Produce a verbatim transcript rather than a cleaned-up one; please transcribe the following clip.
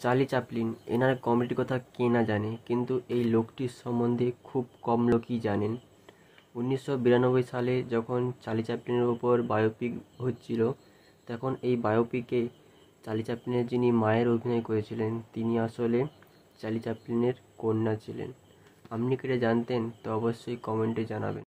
Charlie Chaplin, এনার কমেডির কথা কে না জানে, কিন্তু এই লোকটির সম্বন্ধে খুব কম লোকই জানেন। উনিশশো বিরানব্বই সালে যখন চার্লি চ্যাপলিনের ওপর বায়োপিক হচ্ছিল, তখন এই বায়োপিকে চার্লি চ্যাপলিনের যিনি মায়ের অভিনয় করেছিলেন, তিনি আসলে চার্লি চ্যাপলিনের কন্যা ছিলেন। আপনি কি এটা জানতেন? তো অবশ্যই কমেন্টে জানাবেন।